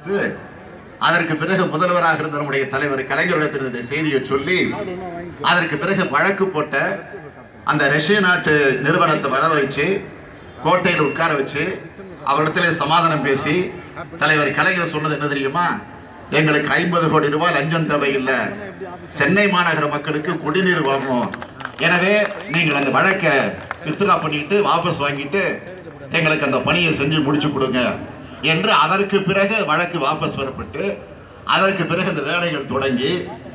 அதற்கு பிறகு முதல்வராக இருந்த நம்முடைய தலைவர் கலைஞரிடத்தில் இந்த செய்தியை சொல்லி அதற்கு பிறகு வழக்கு போட்ட அந்த ரஷ்ய நாட்டு நிறுவனத்தை வரவழைச்சு கோட்டையில் உட்கார வச்சு அவரிடத்திலே சமாதானம் பேசி தலைவர் கலைஞர் சொன்னது என்ன தெரியுமா? எங்களுக்கு 50 கோடி ரூபாய் லஞ்சம் தேவையில்லை, சென்னை மாநகர மக்களுக்கு குடிநீர் வாங்கணும், எனவே நீங்கள் அந்த வழக்கை வித்ட்ரா பண்ணிட்டு வாபஸ் வாங்கிட்டு எங்களுக்கு அந்த பணியை செஞ்சு முடிச்சு கொடுங்க என்று அதற்கு பிறகு வழக்கு வாபஸ் பெறப்பட்டு அதற்கு பிறகு இந்த வேலைகள் தொடங்கி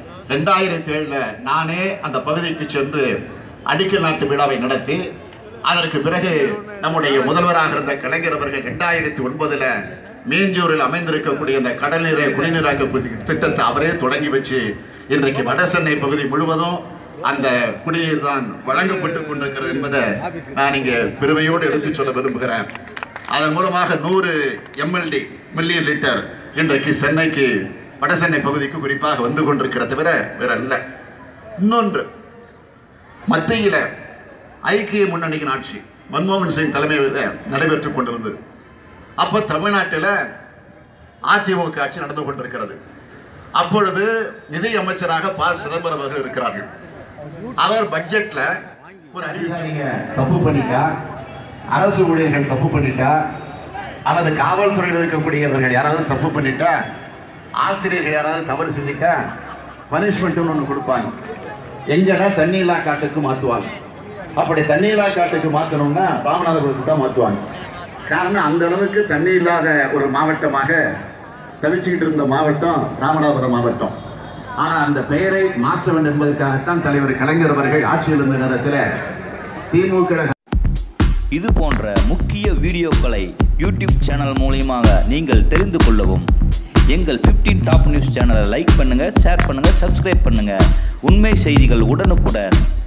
2007 நானே அந்த பகுதிக்கு சென்று அடிக்கல் நாட்டு விழாவை நடத்தி அதற்கு பிறகு நம்முடைய முதல்வராக இருந்த கலைஞர் அவர்கள் 2009 மீஞ்சூரில் அமைந்திருக்கக்கூடிய அந்த கடல் நீரை குடிநீராக்க திட்டத்தை அவரே தொடங்கி வச்சு இன்றைக்கு வட சென்னை பகுதி முழுவதும் அந்த குடிநீர் தான் வழங்கப்பட்டு கொண்டிருக்கிறது என்பதை நான் இங்கே பெருமையோடு எடுத்துச் சொல்ல விரும்புகிறேன். அதன் மூலமாக 100 MLD மில்லியன் லிட்டர் இன்றைக்கு சென்னைக்கு வட சென்னை பகுதிக்கு குறிப்பாக வந்து கொண்டிருக்கிற தவிர வேற அல்ல. இன்னொன்று, மத்தியில் ஐக்கிய முன்னணியின் ஆட்சி மன்மோகன் சிங் தலைமையில் நடைபெற்றுக் கொண்டிருந்தது. அப்போ தமிழ்நாட்டில் அதிமுக ஆட்சி நடந்து கொண்டிருக்கிறது. அப்பொழுது நிதி அமைச்சராக ப. சிதம்பரம் அவர்கள் இருக்கிறார்கள். அவர் பட்ஜெட்ல ஒரு அதிகாரிங்க தப்பு பண்ணிட்டா, அரசு ஊழியர்கள் தப்பு பண்ணிட்டா, அல்லது காவல்துறையில் இருக்கக்கூடியவர்கள் யாராவது தப்பு பண்ணிட்டா, ஆசிரியர்கள் யாராவது தவறு செஞ்சுட்டா பனிஷ்மெண்ட்னு ஒன்று கொடுப்பாங்க. எங்கன்னா தண்ணீலா காட்டுக்கு மாற்றுவாங்க. அப்படி தண்ணீலா காட்டுக்கு மாற்றணும்னா ராமநாதபுரத்துக்கு தான் மாற்றுவாங்க. காரணம், அந்த அளவுக்கு தண்ணி இல்லாத ஒரு மாவட்டமாக தவிச்சுக்கிட்டு இருந்த மாவட்டம் ராமநாதபுரம் மாவட்டம். ஆனால் அந்த பெயரை மாற்ற வேண்டும் என்பதற்காகத்தான் தலைவர் கலைஞர் அவர்கள் ஆட்சியில் இருந்த நேரத்தில் திமுக இது போன்ற முக்கிய வீடியோக்களை யூடியூப் சேனல் மூலமாக நீங்கள் தெரிந்து கொள்ளவும் எங்கள் 15 டாப் நியூஸ் சேனலை லைக் பண்ணுங்கள், ஷேர் பண்ணுங்கள், சப்ஸ்கிரைப் பண்ணுங்கள். உண்மை செய்திகள் உடனுக்குடன்